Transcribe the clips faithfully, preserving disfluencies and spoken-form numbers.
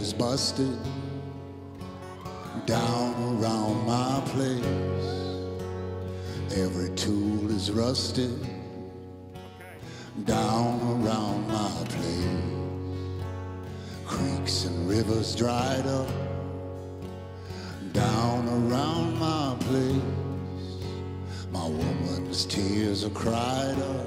is busted down around my place. Every tool is rusted down around my place. Creeks and rivers dried up down around my place. My woman's tears are cried up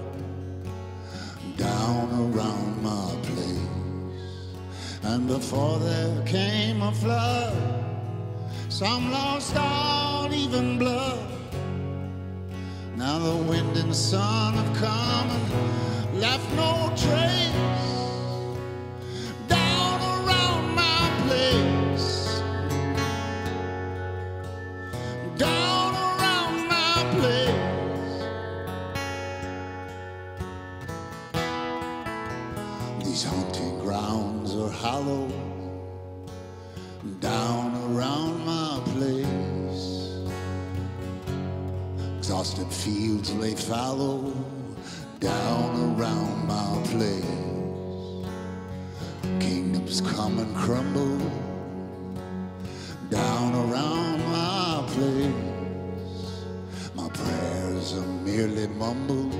down around my place. And before there came a flood, some lost all even blood. Now the wind and the sun have come and left no trace down around my place. Down around my place. These hunting grounds are hollow down around my place. Exhausted fields lay fallow down around my place. Kingdoms come and crumble down around my place. My prayers are merely mumbles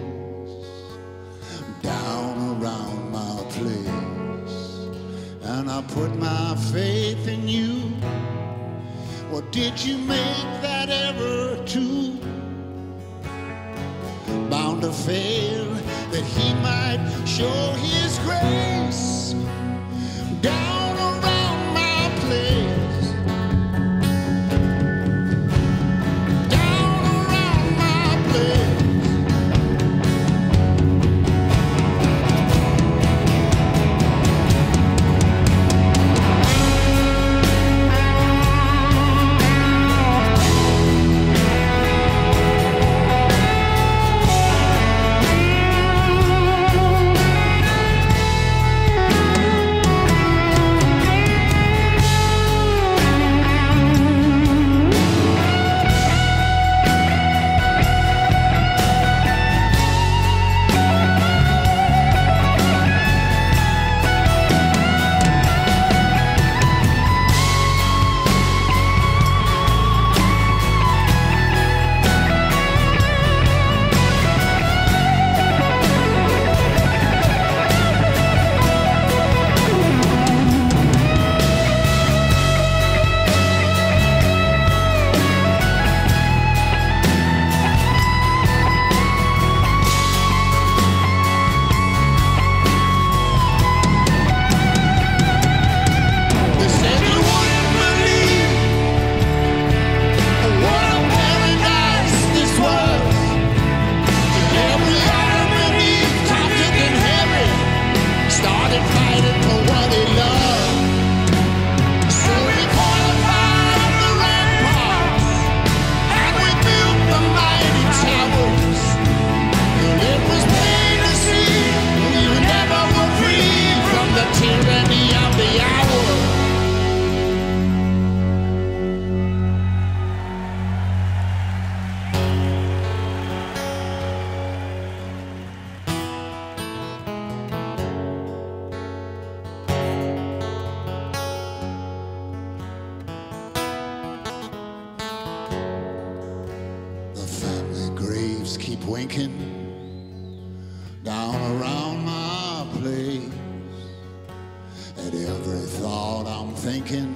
down around my place. And I put my faith in you. Or did you make that error too? Bound to fail, that he might show his grace down around my place. Down around my place. Keep winking down around my place. At every thought I'm thinking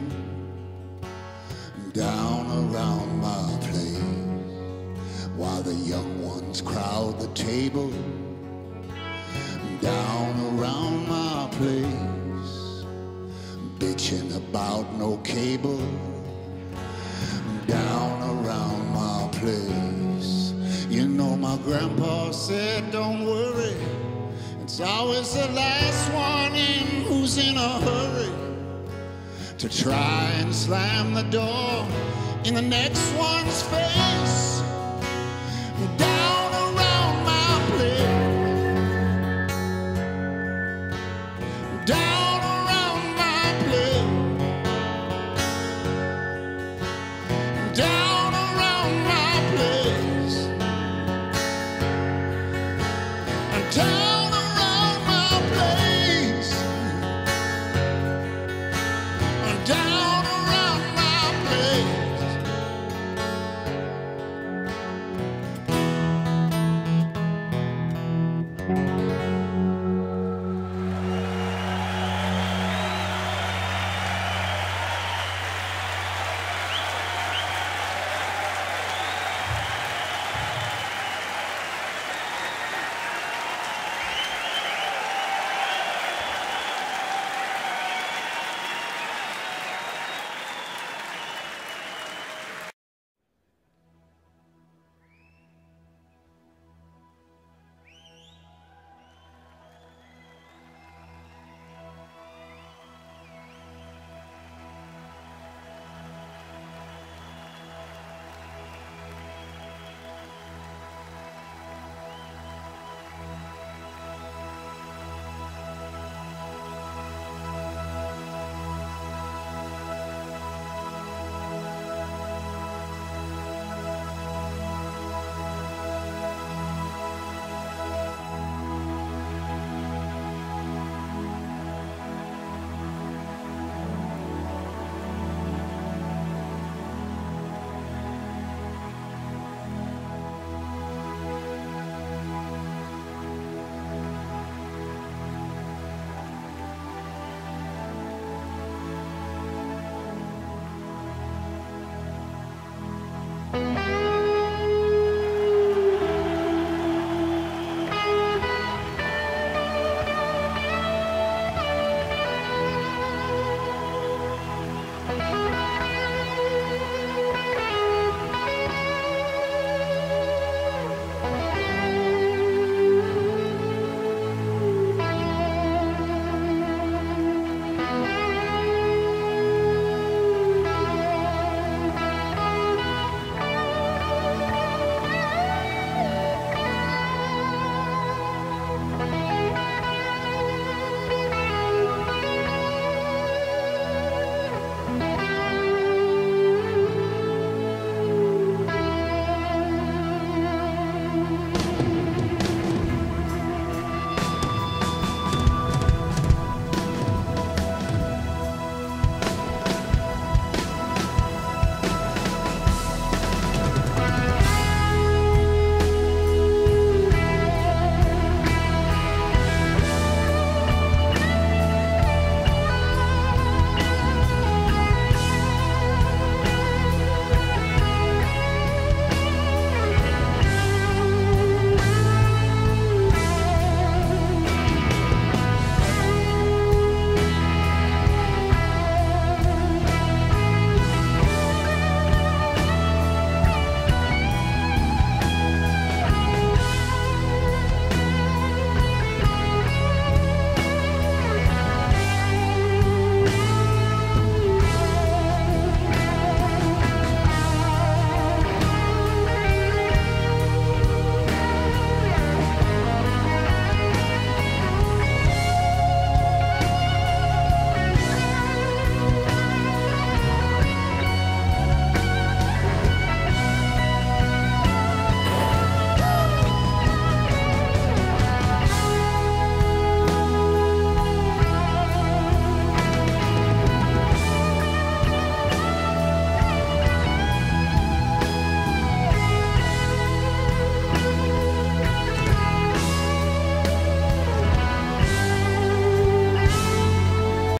down around my place. While the young ones crowd the table down around my place. Bitching about no cable down around my place. You know my grandpa said, don't worry, it's always the last one in who's in a hurry to try and slam the door in the next one's face.